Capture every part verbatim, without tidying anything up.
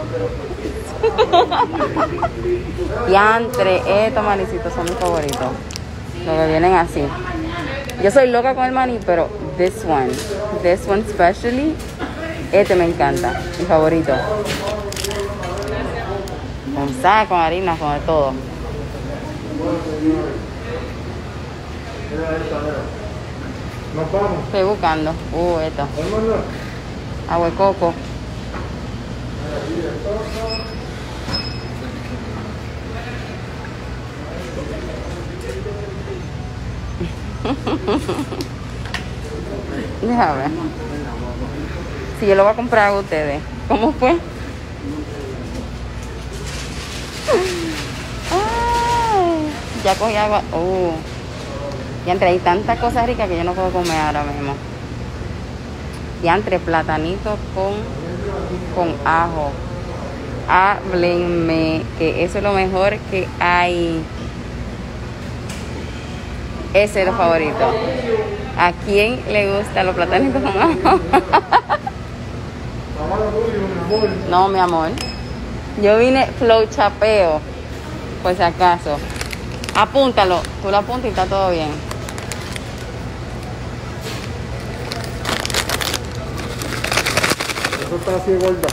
Diantre, estos manicitos son mis favoritos. Los que vienen así. Yo soy loca con el maní, pero this one, this one especially, este me encanta, mi favorito. Con sal, con harina, con de todo. Nos vamos. Estoy buscando. Uh, esto. Agua de coco. Déjame ver. Si yo lo voy a comprar a ustedes. ¿Cómo fue? Ay, ya cogí agua. Uh. Ya entre hay tantas cosas ricas que yo no puedo comer ahora mismo. Ya entre platanitos con, con ajo. Háblenme, que eso es lo mejor que hay. Ese es lo favorito. ¿A quién le gustan los platanitos con ajo? No, mi amor. Yo vine flow chapeo, por si acaso. Apúntalo. Tú lo apuntas y está todo bien. Eso está así de gorda.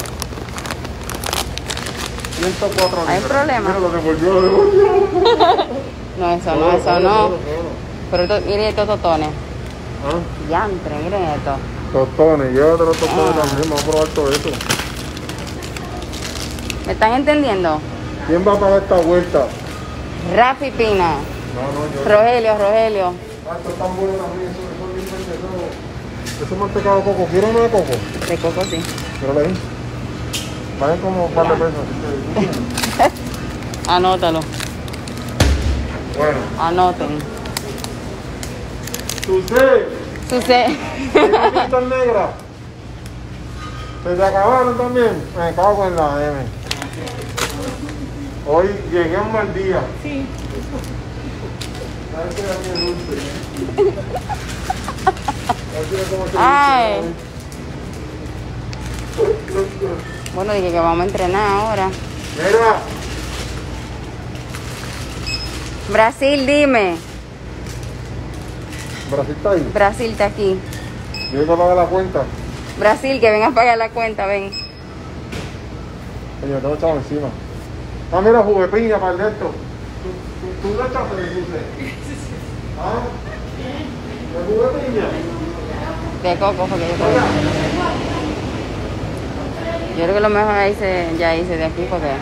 ciento cuatro ¿Hay libras. problema? Mira, lo devolvió, lo devolvió. No, eso no, eso no. Pero esto, miren estos totones. ¿Ah? Yantre, miren esto. Tostones, llévate los tostones Ah. también, vamos a probar todo eso. ¿Me están entendiendo? ¿Quién va a pagar esta vuelta? Rafi Pina. No, no, yo. Rogelio, Rogelio. Ah, esto es tan bueno también, eso, eso es bien vendedor. Eso es mantecado de coco. ¿Quieren uno de coco? De coco, sí. Míralo ahí. Valen como un par de pesos. Anótalo. Bueno. Anoten. Sucede. Sucede. ¿Tienes pintas negras? ¿Se te acabaron también? Me cago en la M. Hoy llegué a un mal día. Sí. ¿Sabes qué era bien dulce? Ay. Bueno, dije que vamos a entrenar ahora. Mira. Brasil, dime. Brasil está ahí. Brasil está aquí. Yo voy a pagar la cuenta. Brasil, que ven a pagar la cuenta, ven. Coño, tengo echado encima. Ah, mira, jugué piña para el neto. ¿Tú, tú, tú le echaste de dulce? ¿Ah? ¿De jugué piña? De coco, porque yo creo. Yo creo que lo mejor hice, ya hice de aquí, porque.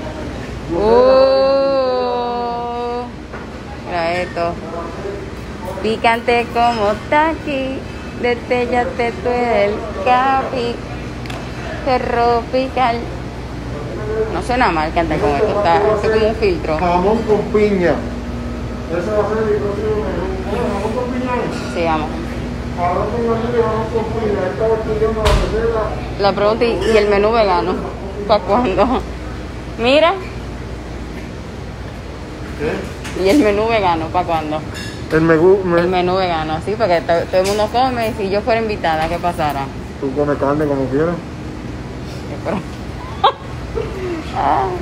Uh, mira esto. Picante como taqui, detellate tú el capi, tropical. No suena mal cantar con esto, está esto es como un filtro. Jamón con piña. Ese va a ser mi próximo menú. ¿Jamón con piña? Sí, vamos. Arroz con gandules y jamón con piña. Estaba estudiando la receta. La pregunta, ¿y y el menú vegano? ¿Para cuándo? Mira. ¿Qué? ¿Y el menú vegano? ¿Para cuándo? El menú. Me... El menú vegano, sí, porque to, todo el mundo come y si yo fuera invitada, ¿qué pasara? Tú comes carne como quieras. Pero... ah,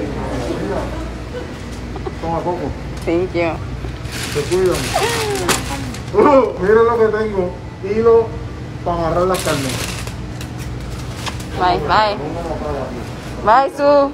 Toma coco. thank you. Te cuidan. Uh, mira lo que tengo. Hilo para amarrar las carnes. Bye, bye. Bye, Su.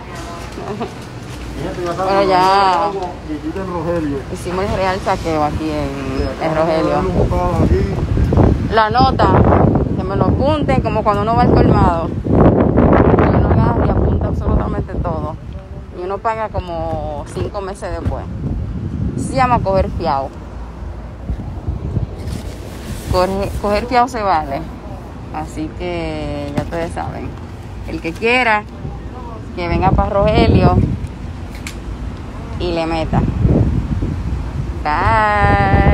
Bueno, ya hicimos el real saqueo aquí en, en Rogelio. La nota, que me lo apunten como cuando uno va al colmado. Que uno agarra y apunta absolutamente todo. Y uno paga como cinco meses después. Se llama coger fiao. Coger, coger fiao se vale. Así que ya ustedes saben. El que quiera, que venga para Rogelio y le meta. Bye.